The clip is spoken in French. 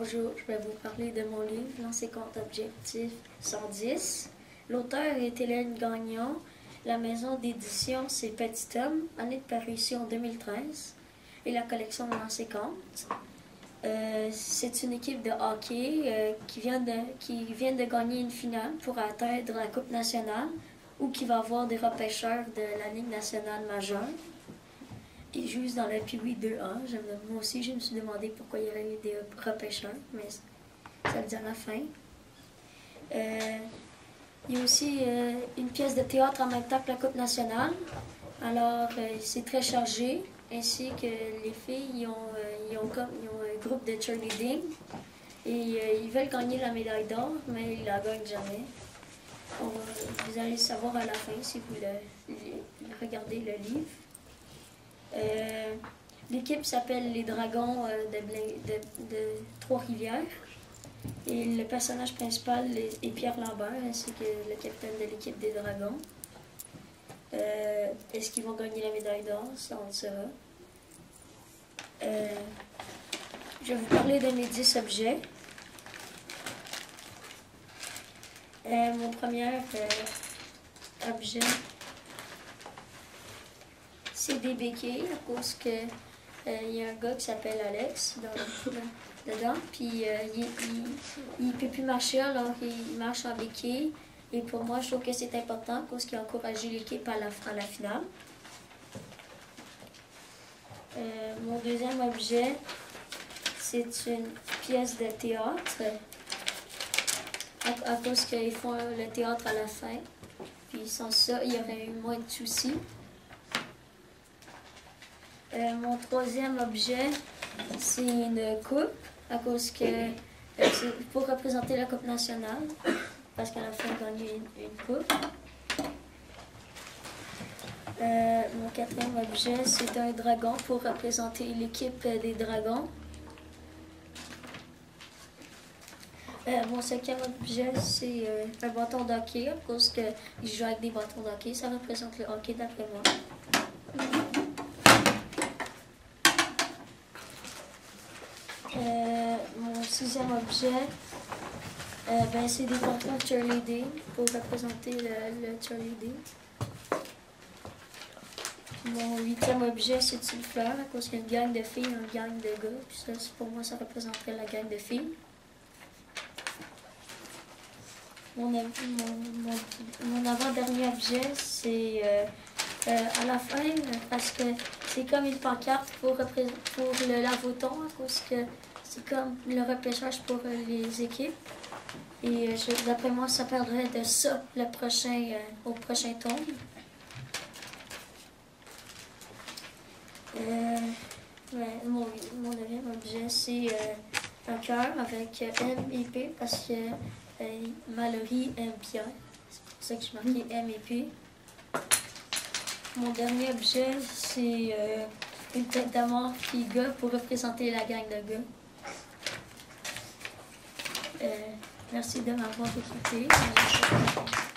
Bonjour, je vais vous parler de mon livre Lancer compte objectif 110. L'auteur est Hélène Gagnon. La maison d'édition, c'est Petit Homme, année de parution 2013. Et la collection Lancer compte. C'est une équipe de hockey qui vient de gagner une finale pour atteindre la Coupe nationale ou qui va avoir des repêcheurs de la Ligue nationale majeure. Ils jouent dans le Pee-Wee 2A. Moi aussi, je me suis demandé pourquoi il y aurait eu des repêcheurs, mais ça le dit à la fin. Il y a aussi une pièce de théâtre en même temps que la Coupe nationale. Alors, c'est très chargé, ainsi que les filles, ils ont un groupe de cheerleading et ils veulent gagner la médaille d'or, mais ils la gagnent jamais. Vous allez le savoir à la fin si vous regardez le livre. L'équipe s'appelle les Dragons de Trois-Rivières. Et le personnage principal est Pierre Lambert, ainsi que le capitaine de l'équipe des Dragons. Est-ce qu'ils vont gagner la médaille d'or? Ça, on le saura. Je vais vous parler de mes 10 objets. Mon premier objet, c'est des béquilles, à cause que il y a un gars qui s'appelle Alex dedans, puis il ne peut plus marcher, alors il marche en béquille. Et pour moi, je trouve que c'est important, à cause qu'il a encouragé l'équipe à la finale. Mon deuxième objet, c'est une pièce de théâtre, à cause qu'ils font le théâtre à la fin. Puis sans ça, il y aurait eu moins de soucis. Mon troisième objet, c'est une coupe, à cause que c'est pour représenter la Coupe nationale, parce qu'à la fin, on a gagné une coupe. Mon quatrième objet, c'est un dragon pour représenter l'équipe des dragons. Mon cinquième objet, c'est un bâton de hockey, à cause qu'ils jouent avec des bâtons de hockey. Ça représente le hockey d'après moi. Mon sixième objet, c'est des bâtons de cheerleading pour représenter le cheerleading. Mon huitième objet, c'est une fleur, à cause qu'il y a une gang de filles et une gang de gars. Puis ça, pour moi, ça représenterait la gang de filles. Mon avant-dernier objet, c'est à la fin, parce que c'est comme une pancarte pour le lavoton, à cause que c'est comme le repêchage pour les équipes. Et d'après moi, ça perdrait de ça au prochain tour. Mon 9e objet, c'est un cœur avec M et P, parce que Mallory aime Pierre. C'est pour ça que je marqué M et P. Mon dernier objet, c'est une tête d'amour fille-gars pour représenter la gang de gars. Merci de m'avoir écouté.